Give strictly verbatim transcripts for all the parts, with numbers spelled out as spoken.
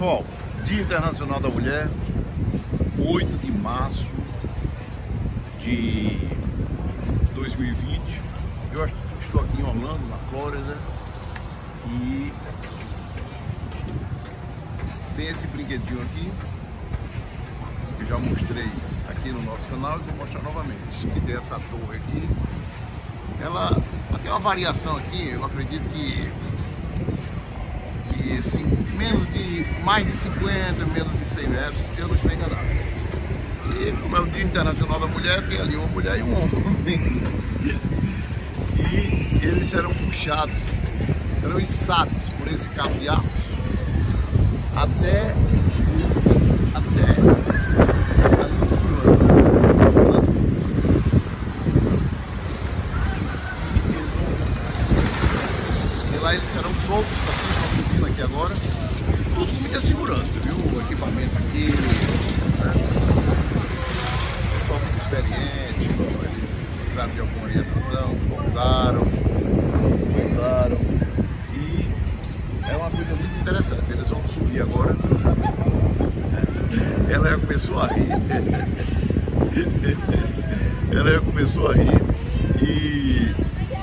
Pessoal, Dia Internacional da Mulher, oito de março de dois mil e vinte. Eu estou aqui em Orlando, na Flórida, e tem esse brinquedinho aqui que eu já mostrei aqui no nosso canal e vou mostrar novamente. Que tem essa torre aqui. Ela, ela tem uma variação aqui, eu acredito que, que assim, menos de, mais de cinquenta, menos de cem metros, se eu não estiver enganado. E como é o Dia Internacional da Mulher, tem ali uma mulher e um homem. E eles serão puxados, serão içados por esse cabo de aço até, até ali em cima. E lá eles serão soltos, daqui estão subindo aqui agora. Tudo com muita segurança, viu? O equipamento aqui, né? Pessoal muito experiente, eles precisaram de alguma orientação, voltaram, voltaram. E é uma coisa muito interessante. Eles vão subir agora. Ela já começou a rir. Ela já começou a rir. E,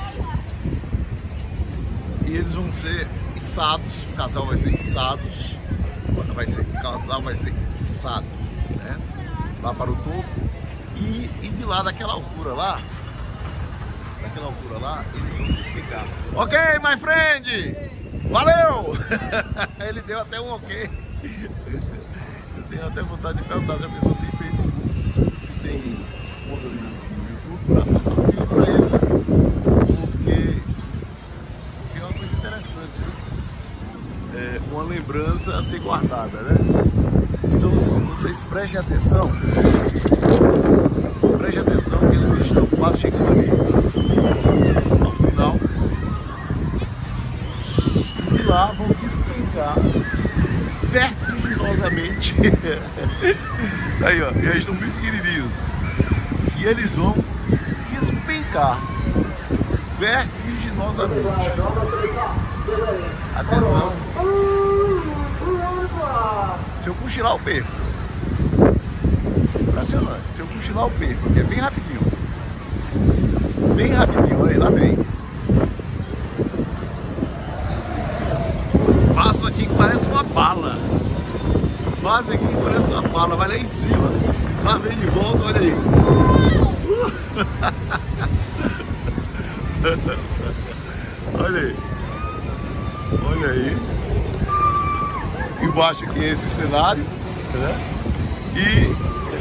e eles vão ser içados. O casal vai ser içados. Vai ser, o casal vai ser içado, né? Lá para o topo. E, e de lá, daquela altura lá, daquela altura lá, eles vão despegar. Ok, my friend! Valeu! Ele deu até um ok. Eu tenho até vontade de perguntar se a pessoa tem Facebook, se tem conta no YouTube, para passar um vídeo para ele. Porque, porque é uma coisa interessante, viu? É uma lembrança a ser guardada, né? Então vocês prestem atenção. Preste atenção que eles estão quase chegando ali ao final. E de lá vão despencar vertiginosamente. Aí, ó, eles estão muito pequenininhos. E eles vão despencar vertiginosamente. Atenção. Se eu cochilar, eu perco. Impressionante. Se eu cochilar, eu perco. Porque é bem rapidinho. Bem rapidinho. Olha aí, lá vem. Passo aqui que parece uma bala. Passo aqui que parece uma bala. Vai lá em cima. Lá vem de volta, olha aí. Olha aí. Olha aí. Embaixo aqui é esse cenário, né? E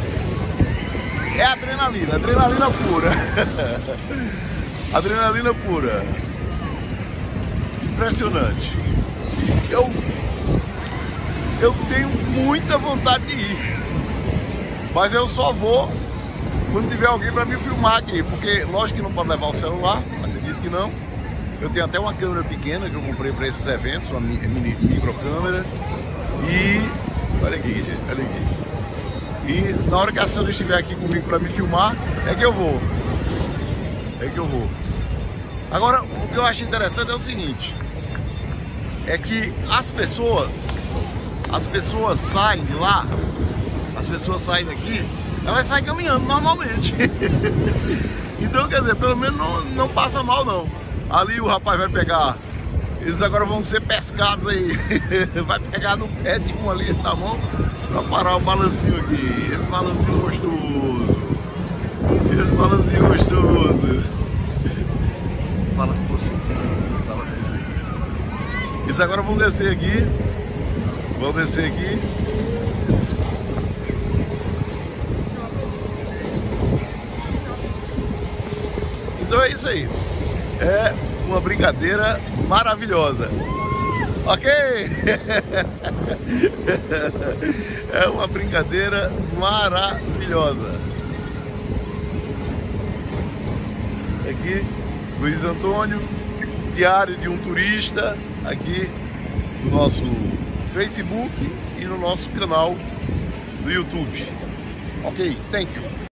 é adrenalina, adrenalina pura. Adrenalina pura. Impressionante. Eu, eu tenho muita vontade de ir, mas eu só vou quando tiver alguém para me filmar aqui, porque lógico que não pode levar o celular, acredito que não. Eu tenho até uma câmera pequena que eu comprei para esses eventos, uma mini, micro câmera. E olha aqui, gente, olha aqui. E na hora que a Sandra estiver aqui comigo para me filmar, é que eu vou. É que eu vou. Agora, o que eu acho interessante é o seguinte: é que as pessoas, as pessoas saem de lá, as pessoas saem daqui, elas saem caminhando normalmente. Então, quer dizer, pelo menos não, não passa mal não. Ali o rapaz vai pegar. Eles agora vão ser pescados aí. Vai pegar no pé de um ali na mão para parar o balancinho aqui. Esse balancinho gostoso. Esse balancinho gostoso. Fala com você. Fala com você. Eles agora vão descer aqui. Vão descer aqui. Então é isso aí. É uma brincadeira maravilhosa. Ok? É uma brincadeira maravilhosa. Aqui, Luiz Antônio, diário de um turista, aqui no nosso Facebook e no nosso canal do YouTube. Ok, thank you.